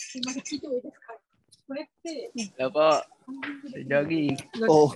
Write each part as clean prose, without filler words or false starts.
Hello po. Sir Jhogi. Oh.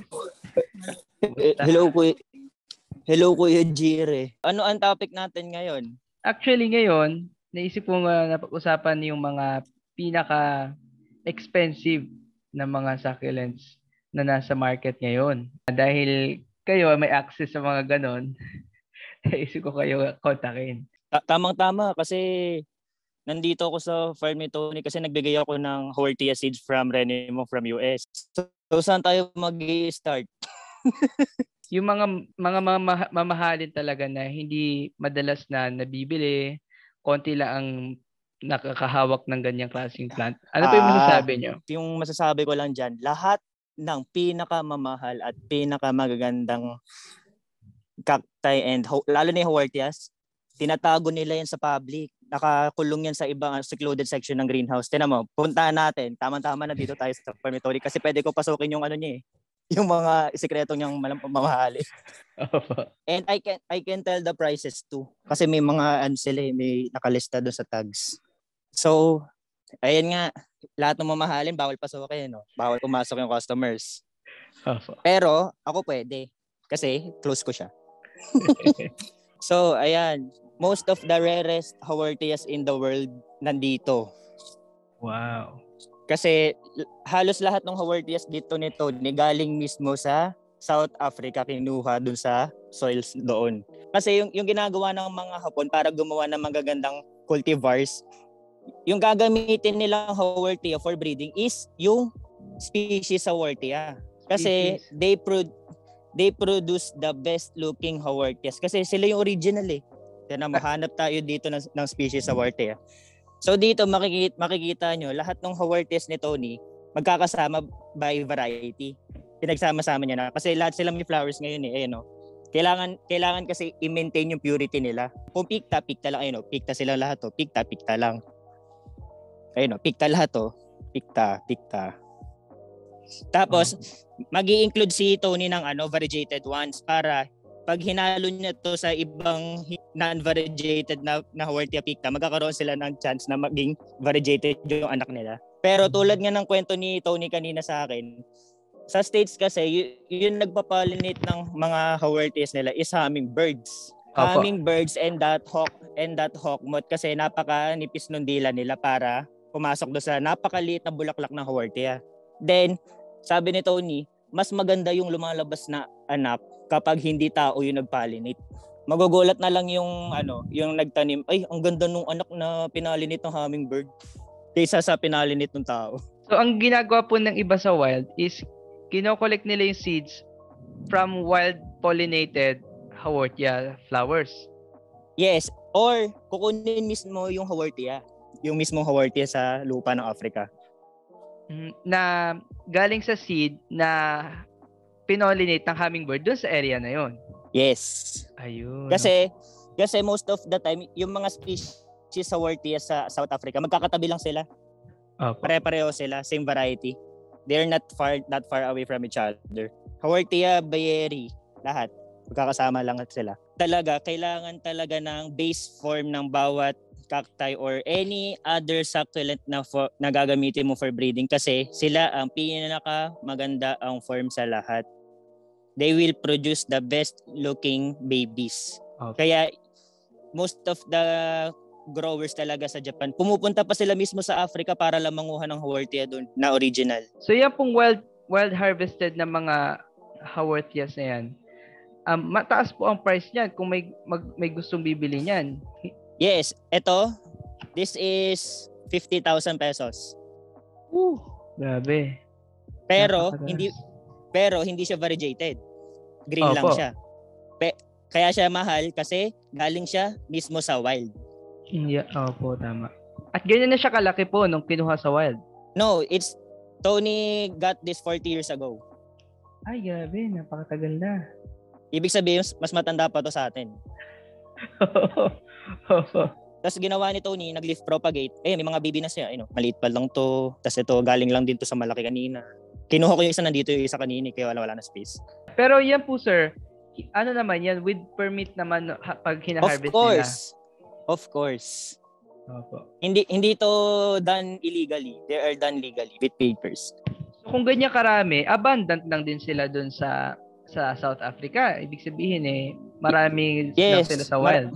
Hello Kuya Jire. Ano ang topic natin ngayon? Actually ngayon, naisip ko napag-usapan yung mga pinaka-expensive na mga succulents na nasa market ngayon. Dahil kayo may access sa mga ganon, naisip ko kayo kontakin. Tamang-tama kasi nandito ako sa farm ni Tony kasi nagbigay ako ng Hortia seeds from Renimo from US. So saan tayo mag-i-start? Yung mga mamahalin talaga na hindi madalas na nabibili, konti lang ang nakakahawak ng ganyang klaseng plant. Ano pa yung masasabi nyo? Yung masasabi ko lang dyan, lahat ng pinakamamahal at pinakamagagandang cacti and lalo na yung Hortias, tinatago nila yan sa public. Nakakulong yan sa ibang secluded section ng greenhouse. Tingnan mo, puntahan natin. Tama-tama na dito tayo sa farm ni Tony kasi pwede ko pasukin yung ano niya eh. Yung mga sikreto niyang mamahali. And I can tell the prices too. Kasi may mga sila, may nakalista doon sa tags. So, ayun nga, lahat ng mamahalin bawal pasukin, no? Bawal pumasok yung customers. Pero ako pwede kasi close ko siya. So, ayan, most of the rarest Hortias in the world nandito. Wow. Kasi halos lahat ng Hortias dito nito galing mismo sa South Africa, kinuha dun sa soils doon. Kasi yung ginagawa ng mga Hapon para gumawa ng magagandang cultivars, yung gagamitin nilang Hortia for breeding is yung species Hortia. Kasi they produce the best looking Hortias. Kasi sila yung original eh. Kaya na mahanap tayo dito ng species Hortia. So dito makikita nyo, lahat ng Hortias ni Tony magkakasama by variety. Pinagsama-sama niya na. Kasi lahat sila may flowers ngayon eh. Ayun, no? Kailangan kasi i-maintain yung purity nila. Kung pikta lang. Ayun, no? Pikta sila lahat. Oh. Pikta lang. Ayun, no? Pikta lahat. Oh. Pikta. Tapos, mag-i-include si Tony ng variegated ones para pag hinalo niya to sa ibang non-variegated na Hortia picta, magkakaroon sila ng chance na maging variegated yung anak nila. Pero tulad nga ng kwento ni Tony kanina sa akin, sa States kasi, yung nagpapollinate ng mga Hortias nila is hummingbirds. Hummingbirds and that hawk moth kasi napaka-nipis ng dila nila para pumasok doon sa napakaliit na bulaklak ng Hortia. Then, sabi ni Tony, mas maganda yung lumalabas na anak kapag hindi tao yung nagpalinate. Magugulat na lang yung nagtanim, ay ang ganda nung anak na pinalinate ng hummingbird kaysa sa pinalinate ng tao. So ang ginagawa po ng iba sa wild is kino-collect nila yung seeds from wild pollinated Hortia flowers. Yes, or kukunin mismo yung Hortia, yung mismong Hortia sa lupa ng Africa. Na galing sa seed na pinollinate ng hummingbird doon sa area na yon. Yes. Ayun. Kasi most of the time, yung mga species sa Hortia sa South Africa, magkakatabi lang sila. Pare-pareho sila, same variety. They're not that far away from each other. Hortia, Bayeri, lahat. Magkakasama lang sila. Kailangan talaga ng base form ng bawat cacti or any other succulent na gagamitin mo for breeding kasi sila ang pinaka-maganda ang form sa lahat. They will produce the best looking babies. Okay. Kaya most of the growers talaga sa Japan, pumupunta pa sila mismo sa Africa para lang manguha ng Hortia doon na original. So yan pong wild harvested na mga Hortias na yan, mataas po ang price niyan kung may gustong bibili niyan. Yes, this is 50,000 pesos. Grabe. Pero hindi siya variegated. Green lang siya. Kaya siya mahal kasi galing siya mismo sa wild. Yeah, opo, tama. At ganyan na siya kalaki po nung kinuha sa wild. No, Tony got this 40 years ago. Ay, grabe, napakatagal na. Ibig sabihin, mas matanda pa to sa atin. Tapos ginawa ni Tony, nag-leaf propagate. May mga baby na siya. Maliit pa lang to. Tapos ito, galing lang din to sa malaki kanina. Kinuha ko yung isa nandito, yung isa kanina, kaya wala na space. Pero yan po, sir, naman yan? With permit naman pag hina-harvest nila? Of course. Opo. Hindi to done illegally. They are done legally with papers. So, kung ganyan karami, abundant lang din sila dun sa South Africa. Ibig sabihin marami lang sila sa wild.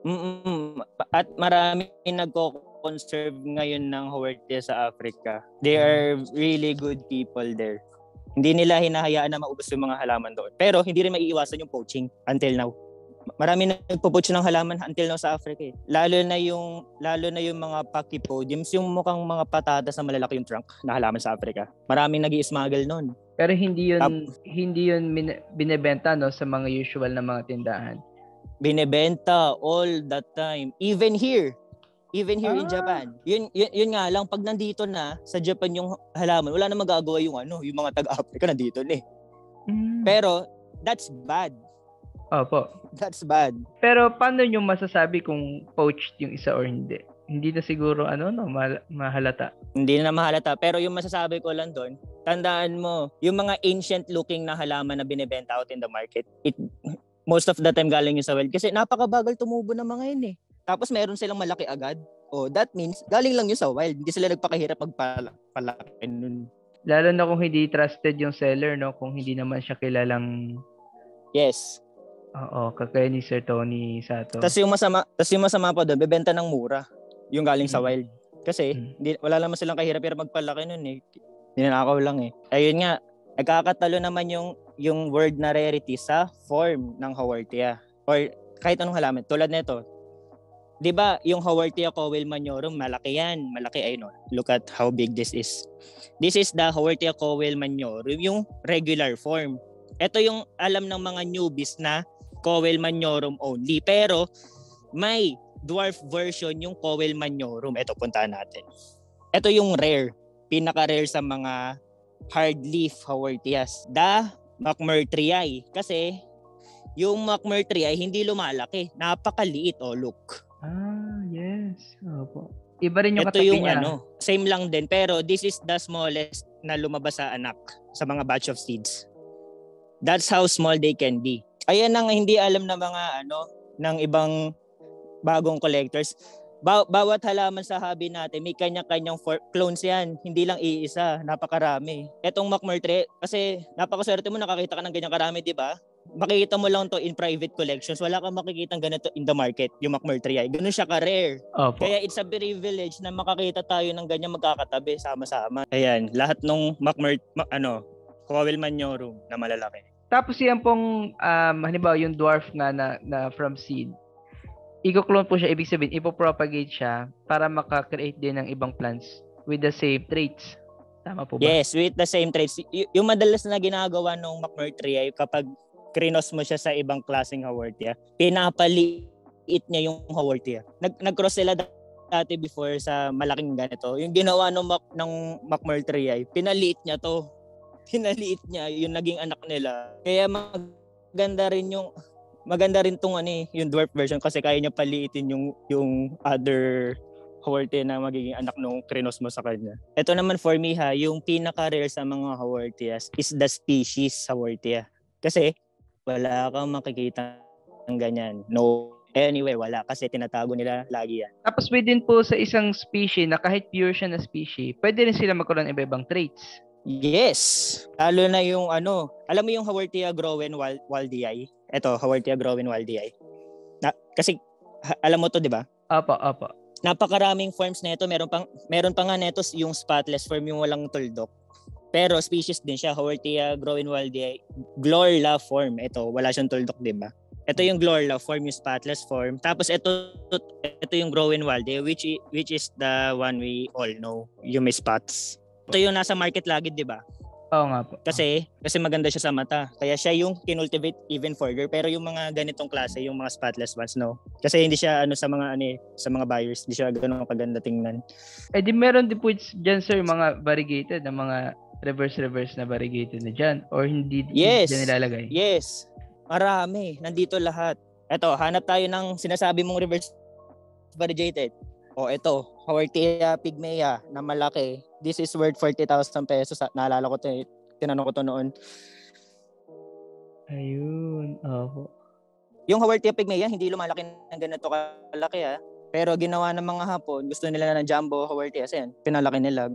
At marami nagko-conserve ngayon ng Haworthia sa Africa. They are really good people there. Hindi nila hinahayaan na maubos yung mga halaman doon. Pero hindi rin maiiwasan yung poaching until now. Marami na nagpo-poach ng halaman until now sa Africa. Lalo na yung mga pachypodiums, yung mukhang mga patatas na malalaki yung trunk na halaman sa Africa. Maraming nag-i-smuggle noon. Pero hindi yun binebenta no sa mga usual na mga tindahan. Binebenta all the time. Even here in Japan. Yun nga lang, pag nandito na sa Japan yung halaman, wala na magagawa yung mga taga-Africa nandito na . Pero that's bad. Opo. That's bad. Pero paano nyo masasabi kung poached yung isa or hindi? Hindi na siguro mahalata. Hindi na mahalata. Pero yung masasabi ko lang doon, tandaan mo, yung mga ancient looking na halaman na binebenta out in the market, most of the time galing yung sa wild. Kasi napakabagal tumubo ng mga yun . Tapos meron silang malaki agad. That means galing lang yun sa wild. Hindi sila nagpakahirap magpalaki nun. Lalo na kung hindi trusted yung seller, no? Kung hindi naman siya kilalang... Yes. Oo, kagaya ni Sir Tony Sato. Tapos yung masama pa doon, bebenta ng mura yung galing sa wild. Kasi wala naman silang kahirap-hirap magpalaki nun . Ninanakaw lang . Ayun nga, nagkakatalo naman yung word na rarity sa form ng Haworthia. Or kahit anong halaman. Tulad nito, di ba yung Haworthia Cowell Maniorum, malaki yan. Malaki, ayun . Look at how big this is. This is the Haworthia Cowell Maniorum, yung regular form. Ito yung alam ng mga newbies na Cowell Maniorum only. Pero may dwarf version yung Cowell Maniorum. Ito, puntahan natin. Ito yung rare. Pinaka-rare sa mga hardleaf Haworthias. The McMurtrii. Kasi yung McMurtrii hindi lumalaki. Napakaliit. Look. Yes. Opo. Iba rin yung ito katabi yung niya. Same lang din. Pero this is the smallest na lumabas sa anak sa mga batch of seeds. That's how small they can be. Ayan ang hindi alam na mga ng ibang bagong collectors. Bawat halaman sa hobby natin, may kanya-kanyang clones yan. Hindi lang iisa, napakarami. Etong McMurtrii, kasi napakaswerte mo nakakita ka ng ganyang karami, di ba? Makikita mo lang to in private collections. Wala kang makikita ganito in the market, yung McMurtrii. Ganun siya ka-rare. Opo. Kaya it's a privilege na makakita tayo ng ganyan magkakatabi sama-sama. Ayan, lahat nung Cowell Maniorum na malalaki. Tapos yan pong, halimbawa yung dwarf nga na from seed, i-clone po siya, ibig sabihin, ipopropagate siya para maka-create din ng ibang plants with the same traits. Tama po ba? Yes, with the same traits. Yung madalas na ginagawa ng McMurtrii, kapag krinos mo siya sa ibang klaseng Haworthia, pinapaliit niya yung Haworthia. Nag-cross sila dati before sa malaking ganito. Yung ginawa ng McMurtrii, pinaliit niya to. Pinaliit niya yung naging anak nila. Kaya maganda rin tong yung dwarf version kasi kaya niya paliitin yung other Haworthia na magiging anak nung krinos mo sa kanya. Ito naman for me yung pinaka-rare sa mga Haworthias is the species Haworthia. Kasi wala kang makikita ng ganyan. No. Anyway, wala kasi tinatago nila lagi yan. Tapos within po sa isang species na kahit pure siya na species, pwede rin sila magkaroon ng iba-ibang traits. Yes. Lalo na yung alam mo yung Haworthia Growen Waldii? Ito, Haworthia Growen Waldii. Kasi alam mo to, 'di ba? Opo. Napakaraming forms nito. Meron pa nga nito yung spotless form, yung walang tuldok. Pero species din siya, Haworthia Growen Waldii. Glorla form. Ito, wala siyang tuldok, 'di ba? Ito yung Glorla form, yung spotless form. Tapos ito yung Growen Waldii, which is the one we all know, yung may spots. Ito yung nasa market lagi, di ba? Oo nga po. Kasi maganda siya sa mata. Kaya siya yung kinultivate even further. Pero yung mga ganitong klase, yung mga spotless ones, no? Kasi hindi siya sa mga buyers, hindi siya ganoon kaganda tingnan. Di meron din po dyan, sir, mga variegated na mga reverse na variegated na dyan? Or hindi dyan nilalagay? Yes. Marami. Nandito lahat. Eto, hanap tayo ng sinasabi mong reverse variegated. Ito, Haworthia pygmaea na malaki. This is worth 40,000 pesos. Naalala ko ito, tinanong ko to noon. Ayun, Yung Haworthia pygmaea, hindi lumalaki ng ganito kalaki . Pero ginawa ng mga Hapon, gusto nila ng jumbo Hawortias. Ayan, pinalaki nila.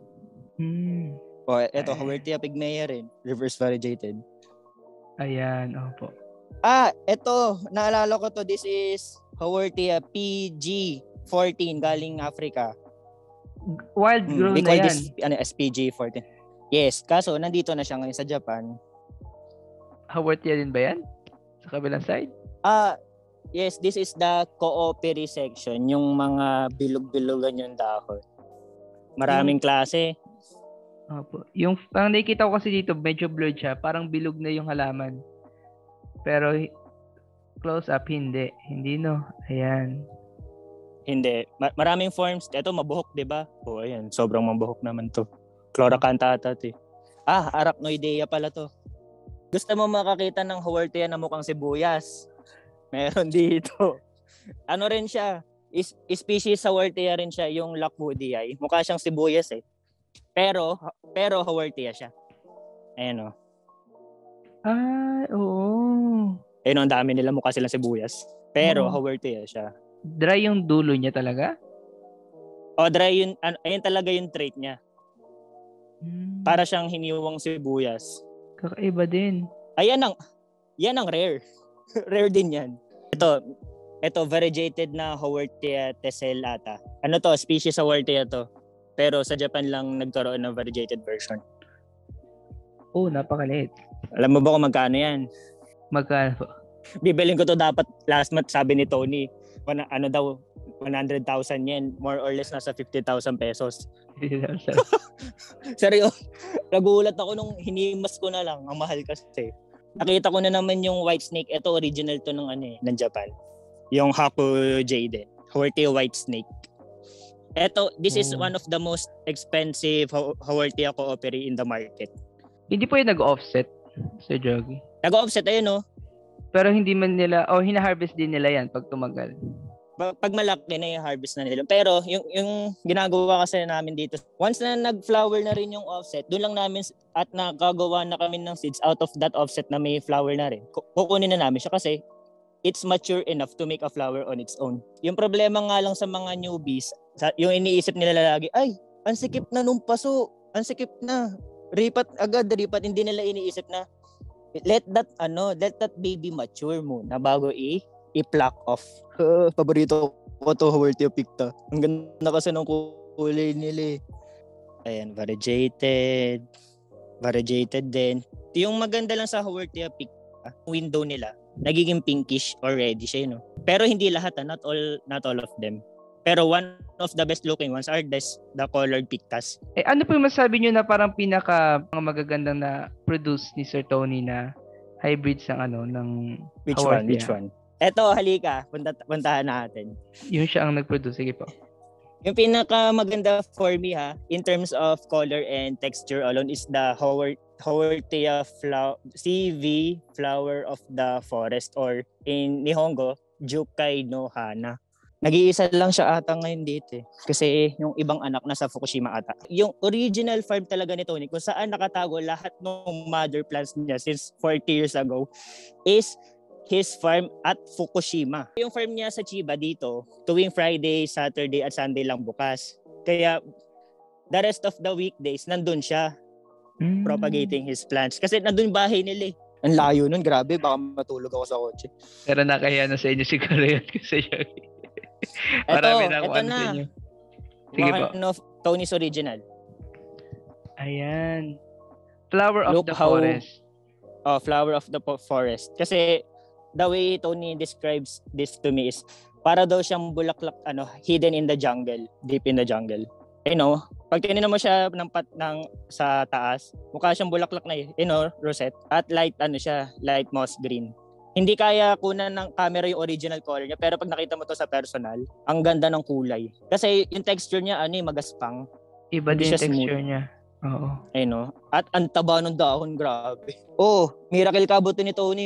O, eto, Hawortia pygmaea rin. Reverse variegated. Ayan, opo. Eto, naalala ko to. This is Hawortia PG14 galing Africa. Wild grown we na call yan. this SPG14. Yes, kaso nandito na siya ngayon sa Japan. Hawortia din ba yan? Sa kabilang side? Yes, this is the cooperi section. Yung mga bilog-bilogan yung dahon. Maraming klase. Opo. Yung ang nakikita ko kasi dito, medyo blurred siya. Parang bilog na yung halaman. Pero close up, hindi. Hindi, no? Ayan. Hindi. Maraming forms. Ito, mabuhok, di ba? Ayan. Sobrang mabuhok naman to. Chloracantata to. Arachnoidea pala to. Gusto mo makakita ng Hawortia na mukhang sibuyas? Meron dito. Ano rin siya? Species Hawortia rin siya, yung Lockwoodii. Mukha siyang sibuyas eh. Pero Hawortia siya. Ayan o. Oo. Ayun, ang dami nila mukha silang sibuyas. Pero Hawortia siya. Dry yung dulo niya talaga? Dry yun. Ayun talaga yung trait niya. Para siyang hiniwang sibuyas. Kakaiba din. Yan ang rare. Rare din yan. Ito variegated na Hawortia tessel ata. Ano to? Species Hawortia to. Pero sa Japan lang nagkaroon ng variegated version. Napakaliit. Alam mo ba kung magkano yan? Magkano? Bibilin ko to dapat last month, sabi ni Tony. 100,000 yen. More or less nasa 50,000 pesos. Seryo. Nagulat ako nung hinimas ko na lang. Ang mahal kasi. Nakita ko na naman yung white snake. Ito original to ng Japan. Yung Haku Jade. Hawortia white snake. This is one of the most expensive Hawortia cooperi in the market. Hindi po yung nag-offset, Sir Jhogi? Nag-offset, ayun Pero hindi man nila, hina-harvest din nila yan pag tumagal. Pag malaki na yung harvest na nila. Pero yung ginagawa kasi namin dito, once na nag-flower na rin yung offset, doon lang namin at nakagawa na kami ng seeds out of that offset na may flower na rin. Kukunin na namin siya kasi it's mature enough to make a flower on its own. Yung problema nga lang sa mga newbies, yung iniisip nila lagi, ay, ang sikip na nung paso, ang sikip na. Ripat, hindi nila iniisip na let that baby mature muna bago i-pluck off. Paborito ko to Hawortia picta. Ang ganda kasi ng kulay nila. Ayan, variegated din. Yung maganda lang sa Hawortia picta, window nila, nagiging pinkish or reddish siya, Pero hindi lahat, not all of them. Pero one of the best looking ones are the colored pictas. Ano po yung masabi nyo na parang mga magagandang na produce ni Sir Tony na hybrids ng Which Hawortia? Which one? Eto, halika. Puntahan natin. Yun siya ang nag-produce. Sige po. Yung pinakamaganda for me in terms of color and texture alone is the Hawortia CV flower of the forest, or in Nihongo, Jukai no Hana. Nag-iisa lang siya ata ngayon dito kasi yung ibang anak nasa Fukushima ata. Yung original farm talaga ni Tony, kung saan nakatago lahat ng mother plants niya since 40 years ago, is his farm at Fukushima. Yung farm niya sa Chiba dito, tuwing Friday, Saturday at Sunday lang bukas. Kaya the rest of the weekdays nandun siya propagating his plants. Kasi nandun bahay nila eh. Ang layo nun, grabe, baka matulog ako sa kotse. Pero nakahiya na sa inyo siguro yun kasi Marami na ako sa inyo. Sige po. Tony's original. Ayan. Flower of the forest. Flower of the forest. Kasi the way Tony describes this to me is para daw siyang bulaklak hidden in the jungle, deep in the jungle. Pag tinignan mo siya sa taas, mukha siyang bulaklak na rosette at light light moss green. Hindi kaya kunan ng camera yung original color niya, pero pag nakita mo to sa personal, ang ganda ng kulay. Kasi yung texture niya magaspang. Iba din yung texture niya. Oo. At ang taba ng dahon, grabe. Miracle kabuto ni Tony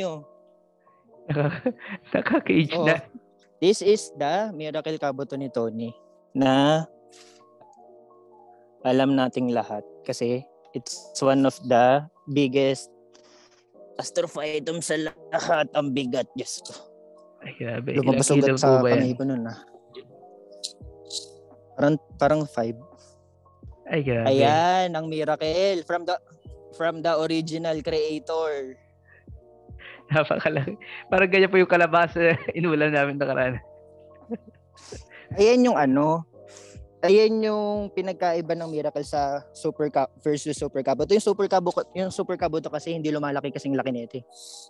Naka-cage na. This is the miracle kabuto ni Tony na alam nating lahat kasi it's one of the biggest astrophytum sa lahat. Ang bigat, Diyos ko. Ay, grabe. Lumabas ugat sa kamay ko nun Parang 5. Ay, grabe. Ayan, ang miracle from the original creator. Napakalaki. Parang ganyan po yung kalabasa inulan namin nakaraan. Ayan yung pinagkaiba ng miracle sa Super Cup versus Super Cup. Ito yung Super Cup to kasi hindi lumalaki kasing laki nito.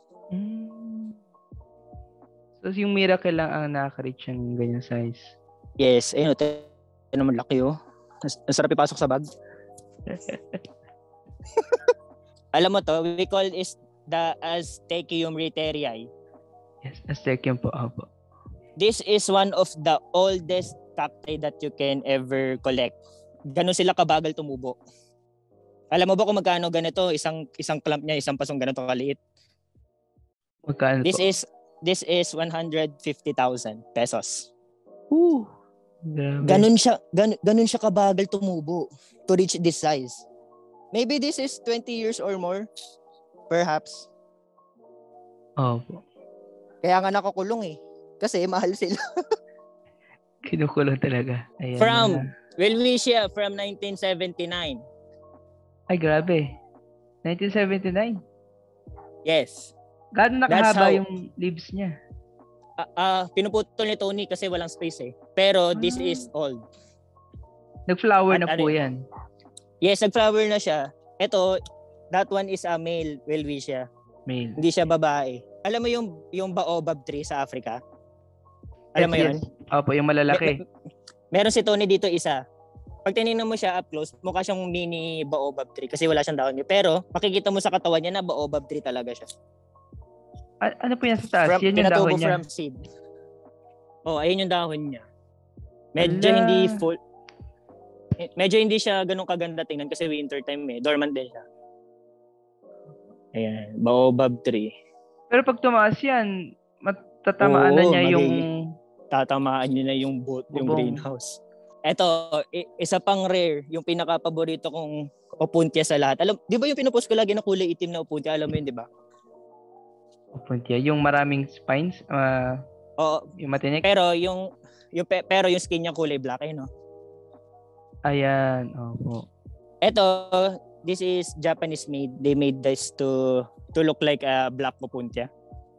So yung miracle lang ang nakaka-reach yung ganyan size. Yes, ayun, ito naman laki oh. Ang sarap ipasok sa bag. Alam mo to, we call is the Aztecium reterii. Yes, Aztecium po. Opo. This is one of the oldest cacti that you can ever collect. Ganon sila kabagal tumubo. Alam mo ba kung magkano ganito? Isang clump niya, isang pasong ganito kaliit. Magkano po? This is 150,000 pesos. Ooh. Ganun siya kabagal tumubo to reach this size. Maybe this is 20 years or more. Perhaps. Opo. Kaya nga nakakulong eh. Kasi mahal sila. Kinukulong talaga. Ayan From Welwishia from 1979. Ay, grabe. 1979? Yes. Gaano nakahaba yung leaves niya? Pinuputol ni Tony kasi walang space eh. Pero this is old. Nag-flower na po yan. Yes, nag-flower na siya. Ito, that one is a male Welwishia. Male. Hindi siya babae. Alam mo yung baobab tree sa Africa? Alam mo yun? Opo, yung malalaki. Meron si Tony dito isa. Pag tinignan mo siya up close, mukha siyang mini baobab tree kasi wala siyang dahon niya. Pero makikita mo sa katawan niya na baobab tree talaga siya. Ano po yan sa taas? Yan yung dahon niya? From seed. Ayun yung dahon niya. Medyo hindi siya ganun kaganda tingnan kasi winter time eh. Dormant din siya. Ayan, baobab tree. Pero pag tumaas yan, matatamaan na niya yung... Tatamaan niya na yung greenhouse. Eto, isa pang rare, yung pinaka-paborito kong opuntia sa lahat. Alam, di ba yung pinupost ko lagi na kulay itim na opuntia? Alam mo yun, di ba? Opuntia, yung maraming spines? Yung matinik? Pero yung skin niya kulay black eh, no? Ayan, opo. Eto, this is Japanese made. They made this to look like a black opuntia.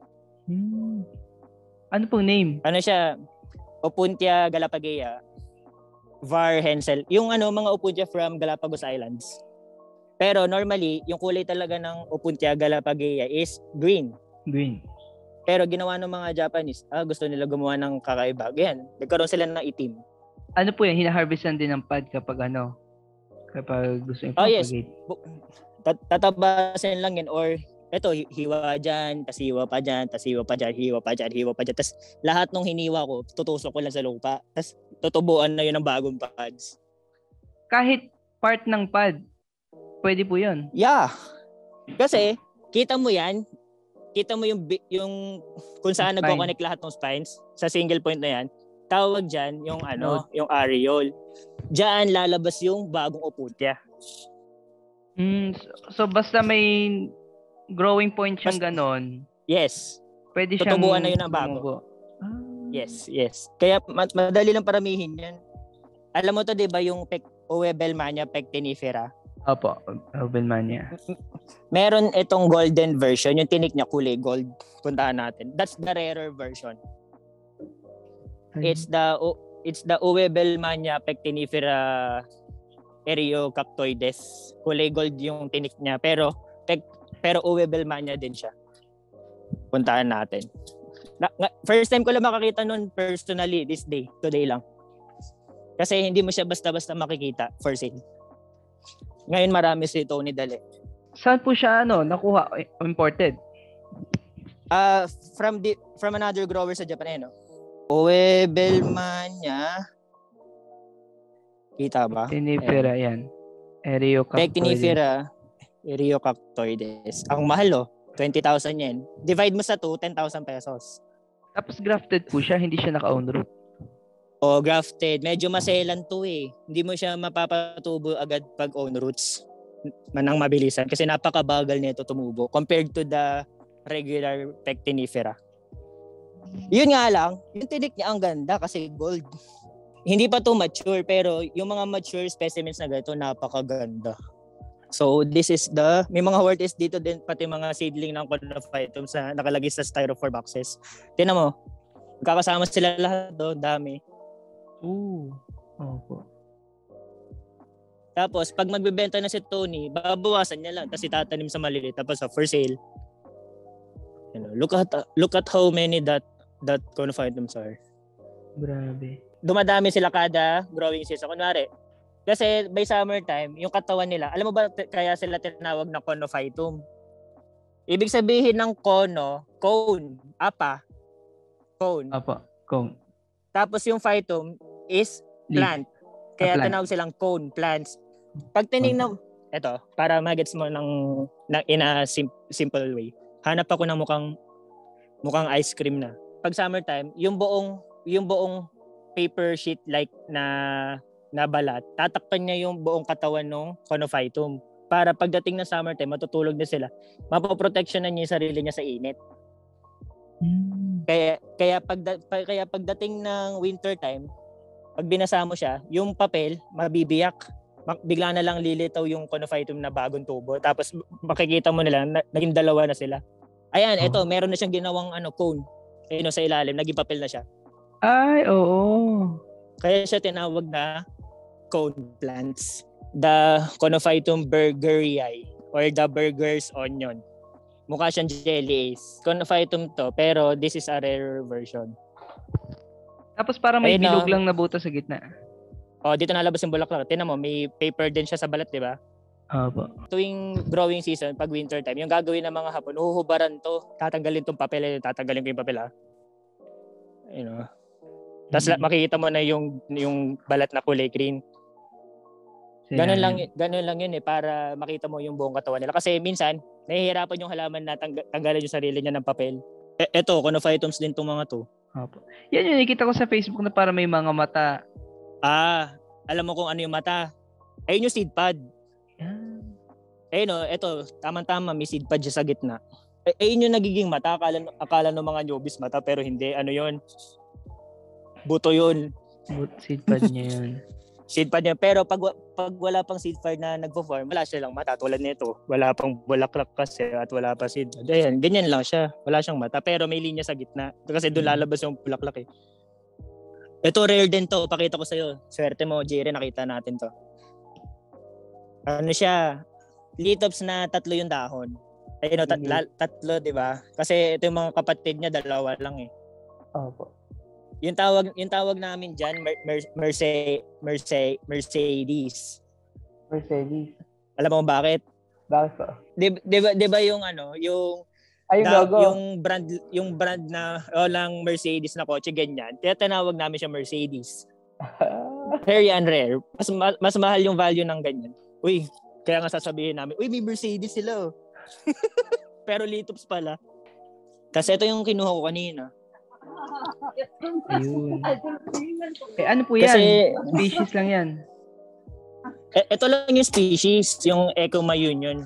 Ano pong name? Ano siya? Opuntia galapagea. Var Hensel. Yung mga opuntia from Galapagos Islands. Pero normally, yung kulay talaga ng opuntia galapagea is green. Green. Pero ginawa ng mga Japanese, gusto nila gumawa ng kakaiba. Yan, nagkaroon sila ng itim. Ano po yan? Hinaharvestan din ng pad kapag gusto yung propagate? Yes. Tatabasin lang yan or eto, hiwa dyan, tas hiwa pa dyan, tas hiwa pa dyan, hiwa pa dyan, hiwa pa dyan. Tas lahat ng hiniwa ko, tutusok ko lang sa lupa. Tas tutubuan na yun ng bagong pads. Kahit part ng pad, pwede po yun? Yeah. Kasi, kita mo yan, kita mo yung kung saan nagko-connect lahat ng spines sa single point na yan. Tawag dyan yung yung areole. Diyan lalabas yung bagong opuntia. So basta may growing point siyang ganon. Yes. Pwede siyang tutubuan na yun ang bago. Yes. Kaya madali lang paramihin yan. Alam mo to, 'di ba, yung Oebelmania pectinifera? Opo, Oebelmania. Meron itong golden version, yung tinik niya kulay gold. Puntahan natin. That's the rarer version. It's the Oebelmania pectinifera eriocactoides. Kulay gold yung tinik niya, pero Oebelmania din siya. Puntahan natin. First time ko lang makakita nun personally today lang. Kasi hindi mo siya basta-basta makikita for sale. Ngayon marami si Tony dali. Saan po siya nakuha? Imported? From another grower sa Japan, no? Oebelmania. Kita ba? Pectinifera yan. Pectinifera eriocactoides. Ang mahal 20,000 yen. Divide mo sa 10,000 pesos. Tapos grafted po siya, hindi siya naka-own root. Grafted. Medyo maselan to eh. Hindi mo siya mapapatubo agad pag own roots. Manang mabilisan. Kasi napakabagal nito tumubo compared to the regular pectinifera. Yun nga lang, yung tinik niya ang ganda kasi gold. Hindi pa to mature, pero yung mga mature specimens na ganito, napakaganda. So this is may mga Hawortias dito din, pati mga seedling ng conophytums na nakalagay sa styrofoam boxes. Tingnan mo, magkakasama sila lahat do, dami. Opo. Tapos pag magbebenta na si Tony, babawasan niya lang, tapos itatanim sa maliliit, tapos for sale. You know, look at how many that conophytums are. Grabe. Dumadami sila kada growing season. Kunwari, kasi by summertime, yung katawan nila, alam mo ba kaya sila tinawag na conophytum? Ibig sabihin ng cone. Cone. Tapos yung phytum is plant. Kaya tinawag silang cone plants. Pag tinignan, eto, para magets mo in a simple way. Hanap ako ng mukhang ice cream na. Pag summertime, yung buong paper sheet like na balat, tatakpan niya yung buong katawan ng conophytum para pagdating ng summertime matutulog na sila. Mapoproteksyonan niya yung sarili niya sa init. Kaya pagdating ng winter time, pag binasa mo siya, yung papel mabibiyak. Bigla na lang lilitaw yung conophytum na bagong tubo. Tapos makikita mo nila naging dalawa na sila. Ayan, eto, meron na siyang ginawang cone. Ayun sa ilalim, naging papel na siya. Ay, oo. Kaya siya tinawag na cone plants. The Conophytum burgerii or the burger's onion. Mukha siyang jelly ace. Conophytum to, pero this is a rare version. Tapos parang may bilog lang na buto sa gitna. Dito nalabas yung bulaklak. Tingnan mo, may paper din siya sa balat, di ba? Opo. Tuwing growing season, pag winter time, yung gagawin ng mga Hapon, huhubaran to, tatanggalin tong papel, tatanggalin ko yung papel, you know. Tapos makikita mo na yung balat na kulay green. Ganun lang yun para makita mo yung buong katawan nila. Kasi minsan, nahihirapan yung halaman na tanggalin yung sarili niya ng papel. Eto, conophytums din tong mga to. Opo. Yan yung nakikita ko sa Facebook na para may mga mata. Alam mo kung ano yung mata. Ayun yung seed pod. Ayun eto, tamang-tama, may seed pod siya sa gitna. Ayun yung nagiging mata. Akala ng mga newbies mata, pero hindi. Ano yun? Buto yun. Seed pod niya yun. Seed pod niya. Pero pag wala pang seed pod na nagpo-form, wala silang mata. Tulad nito. Wala pang bulaklak kasi at wala pa seed pod. Ayan, ganyan lang siya. Wala siyang mata. Pero may linya sa gitna. Kasi doon lalabas yung bulaklak eh. Ito rare din to. Pakita ko sa'yo. Swerte mo, Jerry. Nakita natin to. Ano siya? Litops na 3 yung dahon. Ayun, tatlo, di ba? Kasi ito yung mga kapatid niya, 2 lang eh. Opo. Yung tawag namin diyan Mercedes. Mercedes. Alam mo bakit? Bakit po? 'Di ba yung yung brand na lang Mercedes na kotse ganyan. Kaya tinawag namin siya Mercedes. Very rare. Mas mahal yung value ng ganyan. Uy, kaya nga sasabihin namin, uy, may Mercedes sila. Pero litops pala. Kasi ito yung kinuha ko kanina. Ayun. Ano po yan? Kasi, species lang yan. Ito lang yung species, yung Ecoma Union.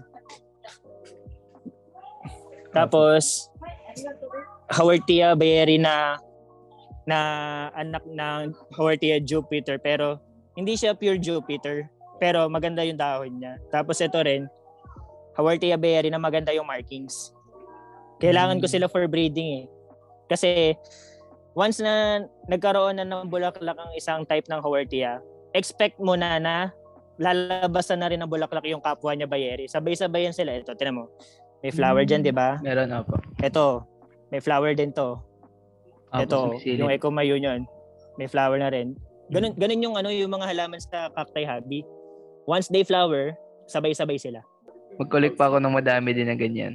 Tapos, Hawortia bayeri na anak ng Hawortia Jupiter, pero hindi siya pure Jupiter, pero maganda yung dahon niya. Tapos ito rin, Hawortia bayeri na maganda yung markings. Kailangan ko sila for breeding eh. Kasi once na nagkaroon na ng bulaklak ang isang type ng Hawortia, expect mo na lalabasan na rin ng bulaklak yung kapwa niya bayeri. Sabay-sabayan sila. Ito, tinan mo. May flower dyan, di ba? Meron, opo. Ito, may flower din to. Ito, yung Ecoma Union. May flower na rin. Ganun yung yung mga halaman sa cacti hobby. Once they flower, sabay-sabay sila. Mag-collect pa ako ng madami din na ganyan.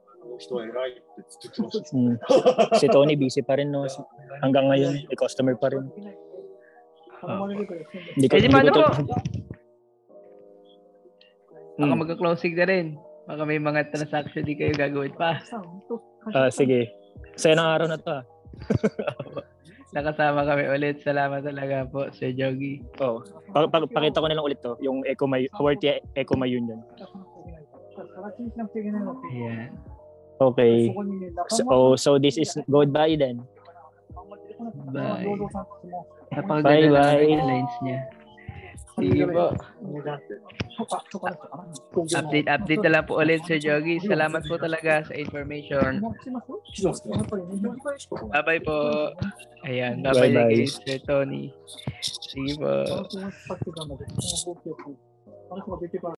Si Tony busy pa rin no. Hanggang ngayon, may customer pa rin. Baka magka-closing na rin. Baka may mga transaction di kayo gagawin pa. Sige. Sa ng araw na to. Nakasama kami ulit. Salamat talaga po, Sir Jhogi. Pakita ko na lang ulit to, yung Hawortia Ecoma Union. Ayan. Okay. So this is goodbye then. Bye. Napakaganda ng lines niya. Sige po. Update na lang po ulit, Sir Jhogi. Salamat po talaga sa information. Bye-bye po. Ayan, bye-bye kay Sir Tony. Sige po.